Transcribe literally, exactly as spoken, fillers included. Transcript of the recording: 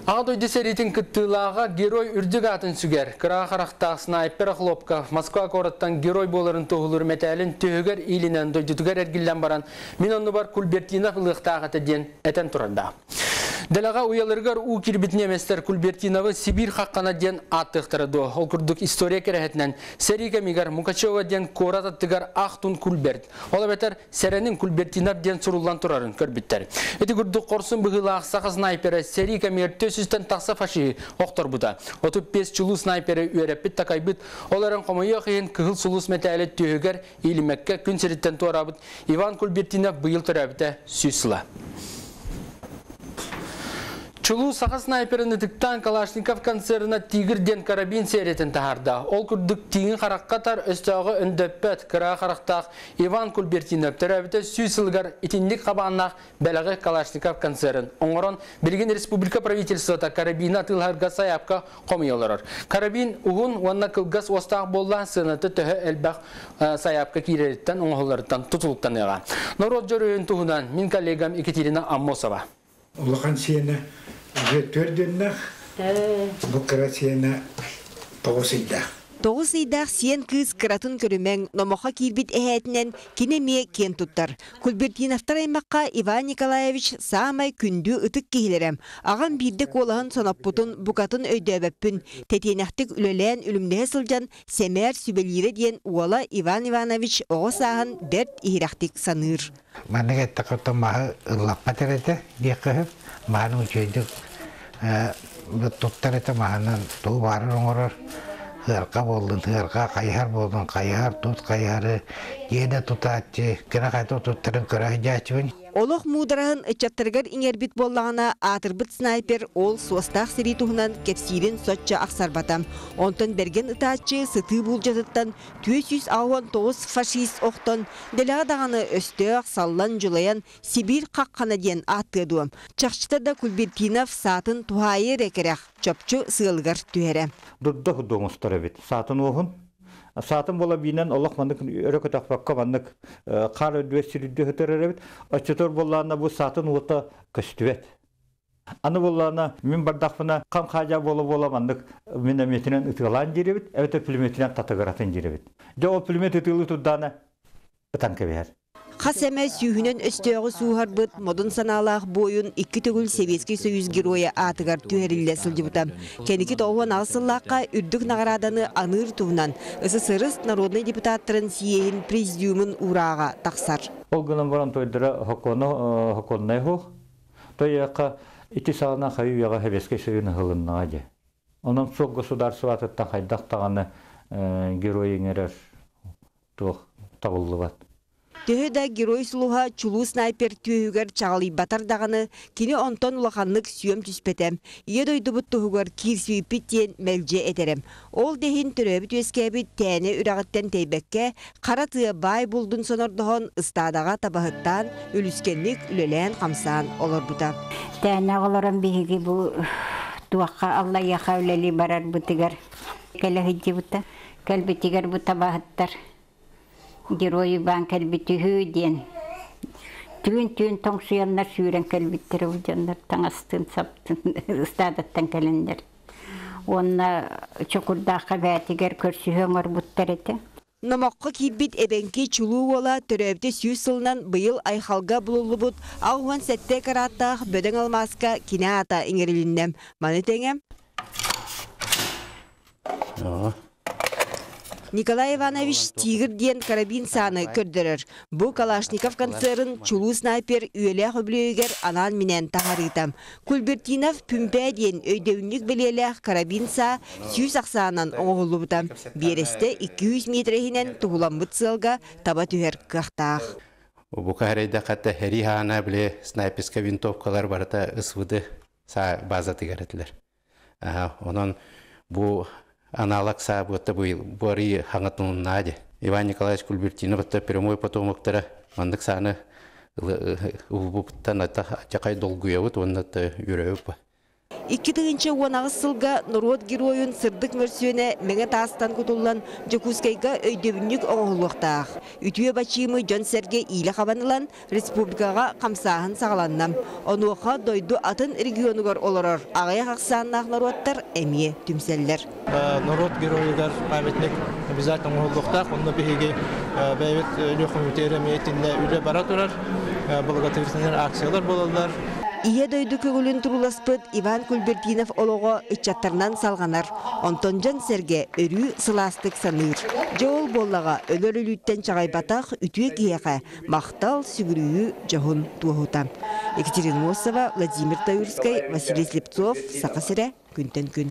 Ағадойды серетін күттілаға герой үрдік атын сүгер. Кыра қарақтақ снайпер Хлопка Москва қораттан герой боларын тоғылыр мәтәлін түйігер илінен дойдытығар әргілден баран. Мен оны бар Кульбертинов ұлықтағаты ден әтен тұрында. Дәліға ұялырғар у кирбітін еместер Кульбертиновы Сибир қаққана ден аттықтырды. Ол күрдік история керәхетінен Серика Мигар Мукачева ден Корат аттығар ақтун Кульберт. Ола бәтер Сәрәнің Кульбертинов ден сұрулан тұрарын көрбіттер. Эти күрдік қорсын бұғыла ақсаға снайпері Серика Мигар төсістен тақса фаши оқтыр бұда. отыз бес чулу снайпері үйереппет тақайбыт. Оларын қомайы қиын күғыл сұлыс мәтәлі түйігер елімекке күн серіттен туарабыт. Иван Кульбертинов бұйыл тұрабыта сүйсіла. Чулу саға снайперіні тіктан Калашников концерна тигірден карабин серетін тағарда. Ол күрдік тиін қараққатар өстіғі үндөппет кіра қарақтақ Иван Кульбертинов түрәбіті сүйсілгар итіндік қабаннақ бәліғі Калашников концерн. Оңырын Белген Республика правительствота карабина тылғарға саяпқа қомияларыр. Карабин ұғын онна кылғас остақ болла сынаты түхі әлбәқ саяпқа кейреріттен оңғыларыттан тұтылықтан еға. Народ жөрейін тұғынан мен коллегам Екатерина Аммосова. Улахан сиена төрдөннах, букара сиена тоғысыйда. Тоғысыйдақ сиен кыз кыратын көрімен номоға кирбит әхәтінен кенеме кен туттар. Кульбертиновтар аймаққа Иван Николаевич самай күнді ұтық кейлерем. Аған бірдік олағын сонаппутын бұқатын өйдөбәппін. Тәтенақтық үлелән үлімдіғі сылжан сәмәр сүбелері ден уала Иван Иванович оғыз ағын дәрт ихирақтық саныр. Мәнеге тақырты мағы ұллақпа тәрәді деқіғіп, мағының өчейдік тұттар әті мағынан тұл барыр оңырыр. Хырқа болдың, хырқа қайхар болдың, қайхар, тұт қайхары, еді тұтатшы, кіна қайты тұттырын көрі жачуын. Олық мударағын үтчаттырғар иңербит боллағына атырбыт снайпер ол суастақ сері тұғынан кепсирін сотча ақсарбатам. Онтын берген ұтатшы сыты бұл жатыттан төс жүз ауын тоғыз фашист оқтын дәлағадағаны өстіғ саллан жылаян Сибир қаққана ден аттыдуым. Чақшытада Кульбертинов сатын туғайы рекерек чөпчі сығылғар түйері. Дұрды құдуң ұстары бет. Сатын оғын. Сатын бола бинен Аллах мандык өрөкө тақпаққа мандык қар өдвестерді өтіреребет. Очетор боллағына бұл сатын ота көстүвет. Аны боллағына мен бардақпына қам қажа болы бола мандык минометінен ұтылан жеребет, әуті пулеметінен татығыратын жеребет. Жа ол пулемет ұтылы тұдданы ұтан кебер. Қас әмә сүйінен өстіғі суғар бұд модын саналақ бойын екі түгіл Советский Союз героя атығар түйерілі сылжыбыта. Кәнекі тоғуан ағысыллаққа үрдік нағараданы аныр туғынан СССР народный депутаттырын сиейін президиумын ұраға тақсар. Ол ғынан баран тойдыра хоконнай хоқ. Той яққа ити сағына қайу яға Советский Союзын ғылынна аде. Онын соқ государство атыттан қайдақтағаны геройыңерер тағылы бат. Төһөдә герой сулуха чулу снайпер түйүгер чағылый батардағаны кені онтон улаханлык сүйем түспетем. Ие дойдубут туһугар кирсүйпит тен мәлже этерем. Ол дехин төрөбүт өскәбит тәне үрағыттен тейбекке қара тыя бай булдун сонордохон ыстадаға табахыттан үліскенлік үлелән қамсан олар бұта. Тәне оларын бейгі бұл туаққа Алла яқа үлелі барар бұтығар. Кәлі хыджи бұта, кәлбітігер бұта бағыттар. Герой бан кәлбіті хүйден. Түн-түн тоң суянлар сүйрен кәлбіттері ұлжандар, таңастын саптын, ұстадаттан кәліндер. Онна чокурдаққа бәтігер көрсі өңір бұттар еті. Номаққа кейбіт әбенке чулу ола түрәбді сүйіс сылынан бұйыл айхалға бұлылы бұд, ауған сәтте қараттақ бөдің алмасқа кіне ата еңеріліннем. Маны тәңем? Николай Иванович тигір ден карабин саны көрдірір. Бұл Калашников концерн чулу снайпер үйелі құблүйгер анан минен тағарытам. Кульбертинов пүмпә ден өйдеуінлік білелі карабин са сүйіс ақсанан оңғылы бұтам. Бересте екі жүз метрехінен тұғылан бұтсылға таба түйер қақтақ. Бұл қағырайда қатта әри хана біле снайперска винтовкалар барыта ұсвыды са база тігәрәтілер. Онан бұл аналог сабыта бори хангатун наде. Иван Николаевич Кульбертинов это прямой потомоктара. Мандык саны убуптан ата чакай долгуя вот он это юрёпа. икки тыгынча уанагы сылга народ героюн сырдык мөрсүөнэ меңе таастан кутуллан Жокускайга өйдөбүннүк оңолуктаах. Үтүө бачимы Жон Серге иле хабанылан республикага камсаахын сагаланнам. Онуоха дойду атын регионугар олорор. Агая хаксааннаах народтар эмие түмселлер. Народ героюгар памятник обязательно оңолуктаах. Онно биһиги бэйбит лөхөмүтері мейтинне үле бара турар. Благотворительный акциялар болалар. Ие дойду көгілін туруласпыт Иван Кульбертинов олого ычаттарынан салганар. Онтон Жон Серге өрү сыластык саныр. Жол боллага өлөр үлүттен чагайбатах үтүе кияка мактал сүгүрүү жохун туохута. Екатерина Мосова, Владимир Таюрскай, Василий Слепцов, Сакасыре, күнтен күн.